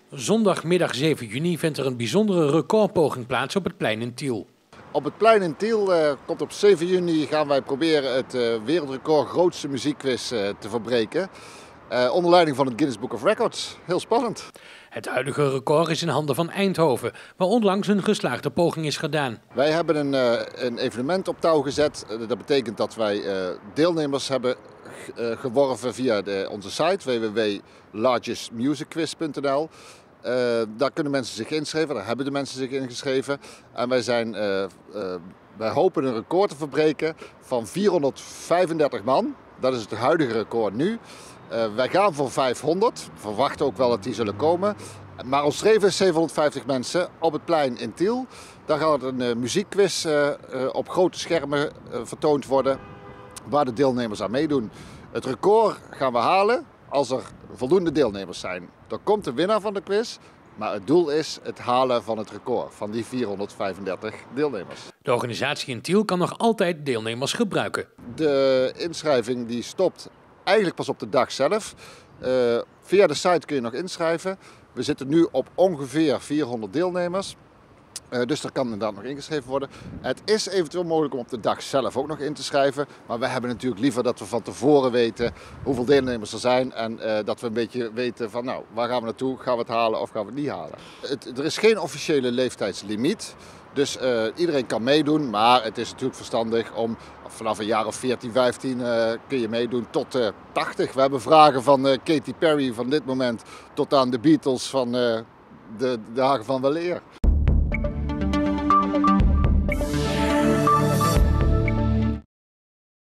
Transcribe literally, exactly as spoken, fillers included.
Zondagmiddag zeven juni vindt er een bijzondere recordpoging plaats op het plein in Tiel. Op het plein in Tiel uh, komt op zeven juni gaan wij proberen het uh, wereldrecord grootste muziekquiz uh, te verbreken. Uh, onder leiding van het Guinness Book of Records. Heel spannend. Het huidige record is in handen van Eindhoven, waar onlangs een geslaagde poging is gedaan. Wij hebben een, uh, een evenement op touw gezet. Uh, dat betekent dat wij uh, deelnemers hebben uh, geworven via de, onze site w w w punt largest music quiz punt n l. Uh, daar kunnen mensen zich inschrijven, daar hebben de mensen zich ingeschreven. En wij, zijn, uh, uh, wij hopen een record te verbreken van vierhonderdvijfendertig man. Dat is het huidige record nu. Uh, wij gaan voor vijfhonderd, we verwachten ook wel dat die zullen komen. Maar ons streven is zevenhonderdvijftig mensen op het plein in Tiel. Daar gaat een uh, muziekquiz uh, uh, op grote schermen uh, vertoond worden, waar de deelnemers aan meedoen. Het record gaan we halen als er voldoende deelnemers zijn. Er komt de winnaar van de quiz, maar het doel is het halen van het record van die vierhonderdvijfendertig deelnemers. De organisatie in Tiel kan nog altijd deelnemers gebruiken. De inschrijving die stopt eigenlijk pas op de dag zelf. Uh, via de site kun je nog inschrijven. We zitten nu op ongeveer vierhonderd deelnemers. Uh, dus er kan inderdaad nog ingeschreven worden. Het is eventueel mogelijk om op de dag zelf ook nog in te schrijven. Maar we hebben natuurlijk liever dat we van tevoren weten hoeveel deelnemers er zijn. En uh, dat we een beetje weten van nou, waar gaan we naartoe? Gaan we het halen of gaan we het niet halen? Het, er is geen officiële leeftijdslimiet. Dus uh, iedereen kan meedoen. Maar het is natuurlijk verstandig om vanaf een jaar of veertien, vijftien uh, kun je meedoen tot uh, tachtig. We hebben vragen van uh, Katy Perry van dit moment tot aan de Beatles van uh, de dagen van weleer.